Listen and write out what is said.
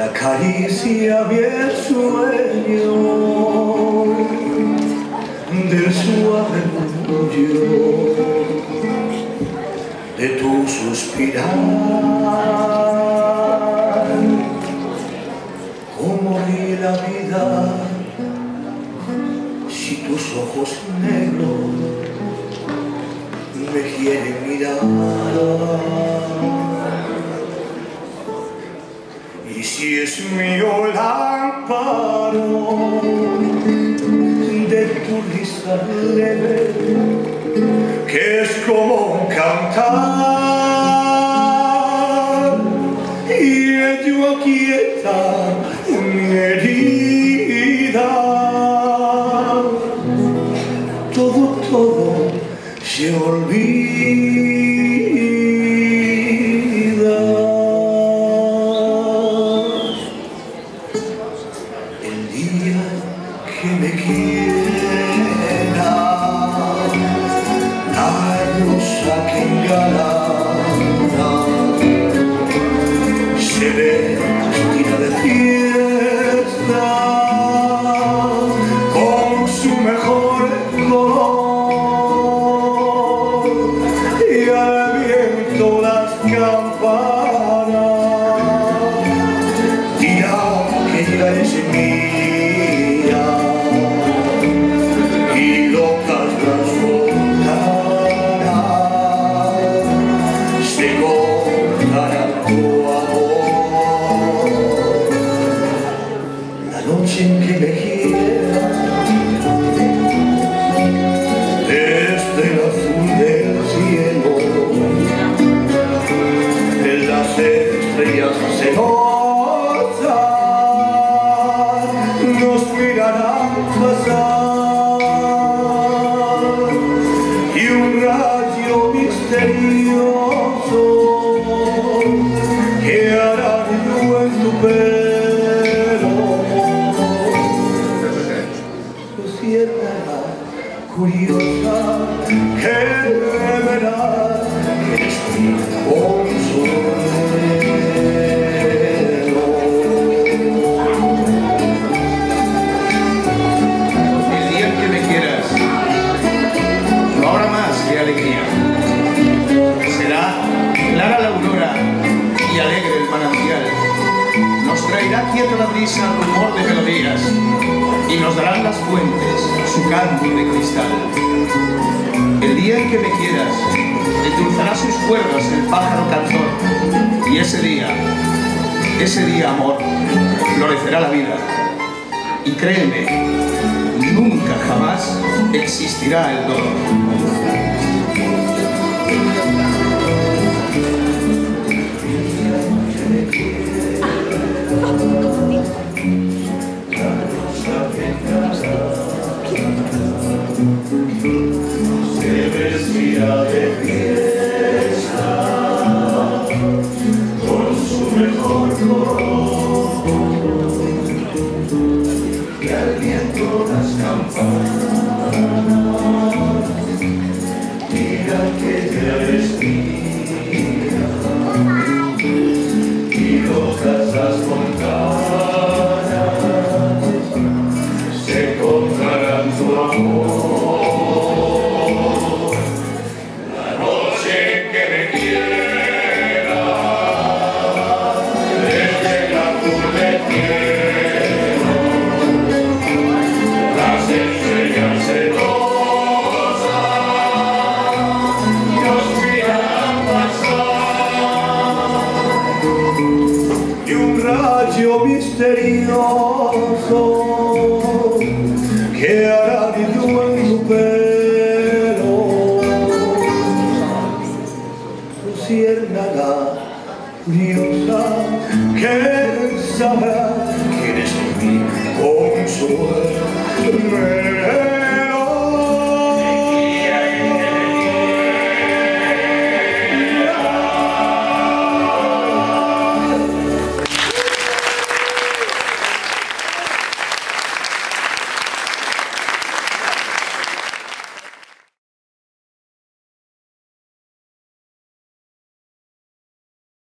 la caricia bien sueño del suave murmullo de tu suspirar, cómo ríe la vida si tus ojos negros me quieren mirar. Y si es mío el amparo de tu risa leve, que es como un cantar, y ello aquieta mi herida, todo se olvida. El día que me quiera, la rosa que engalana se ve vestida de fiesta con su mejor color, y al viento las campanas dirán que ya es mía, y locas las fontanas se cortarán tu amor. La noche en que me quiera, desde el azul del cielo, las estrellas celosas nos mirarán pasar, y un rayo misterioso que hará ruido en tu pelo lucierna curiosa que verá que es mi consuelo. El día en que me quieras no habrá más que alegría. Será clara la aurora y alegre el manantial. Nos traerá quieta la brisa rumor de melodías, y nos darán las fuentes su canto de cristal. El día en que me quieras, endulzará sus cuerdas el pájaro cantor, y ese día, amor, florecerá la vida. Y créeme, nunca jamás existirá el dolor. Se vestía de fiesta con su mejor color,